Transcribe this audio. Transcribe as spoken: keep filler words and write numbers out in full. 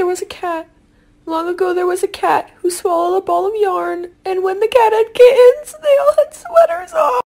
there was a cat. Long ago there was a cat who swallowed a ball of yarn, and when the cat had kittens, they all had sweaters on.